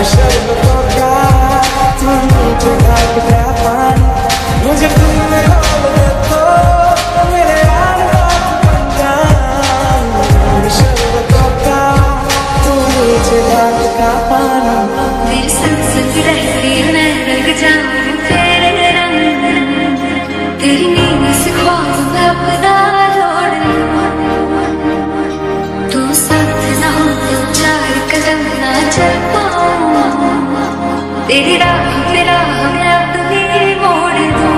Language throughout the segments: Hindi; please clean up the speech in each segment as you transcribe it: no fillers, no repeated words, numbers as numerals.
शर्बतों का तू मीठे घाट का पानी, मुझे तुम में खोल दे तो मेरे यार बात बन जाए। शर्बतों का तू मीठे घाट का पानी, तेरे संग संग रहती मैं रंग जाऊं तेरे रंग, तेरी नींद से ख्वाब मैं अपना जोड़ लूं। तू साथ ना हो तो चार कदम ना चल पाऊं, तेरी राह पे राह मैं अपनी मोड़ दूं।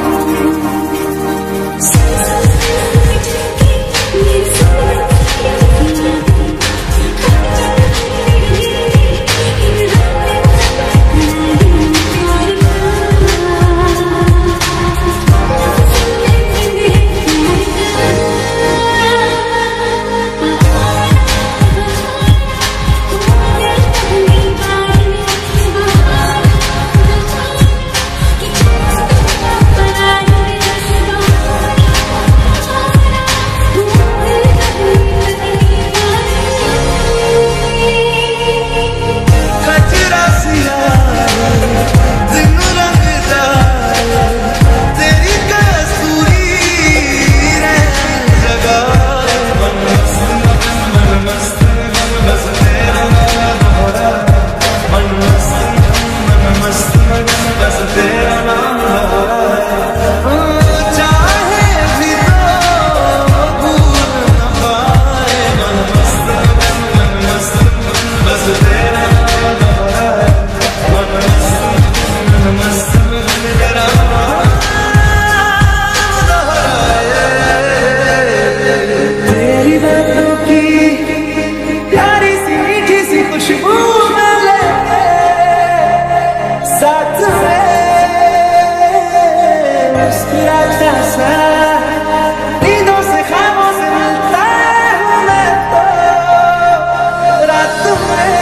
नींदों से ख्वाबों से मिलता हूँ मैं तो रात में,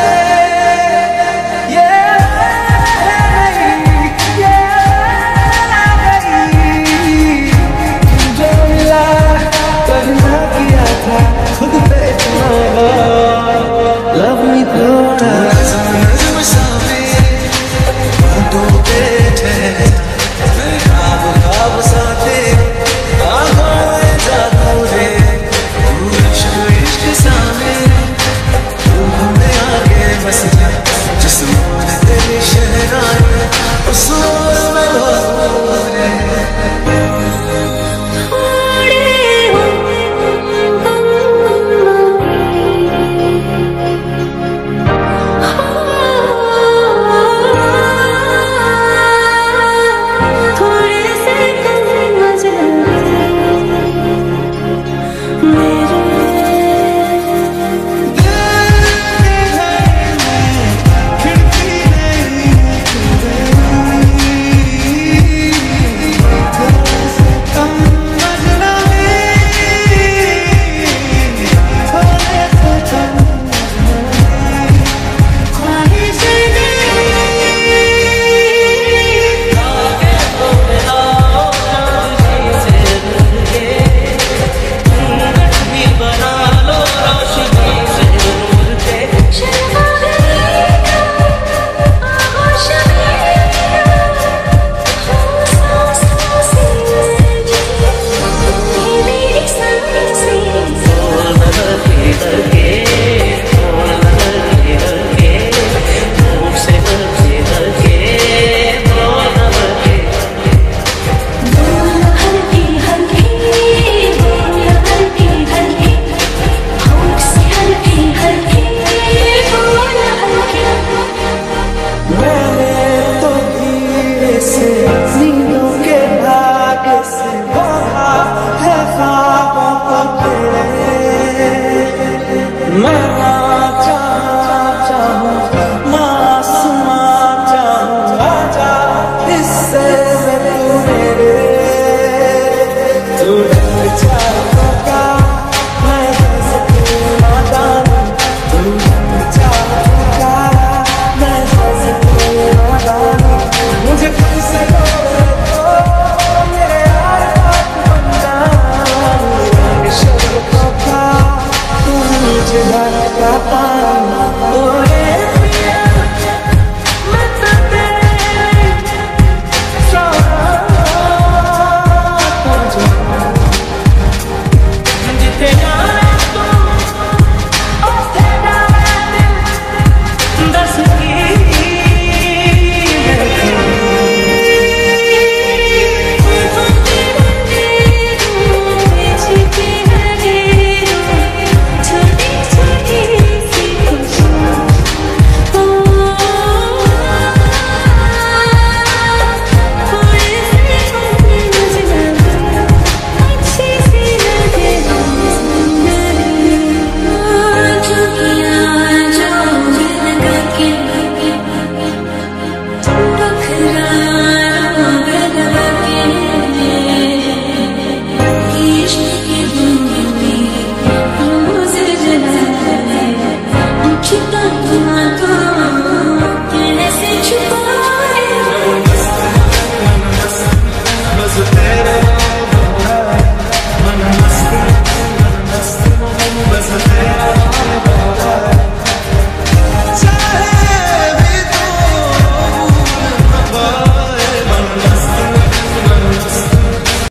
ये गई जो मिला कभी ना किया था खुद पे, लव मी थोड़ा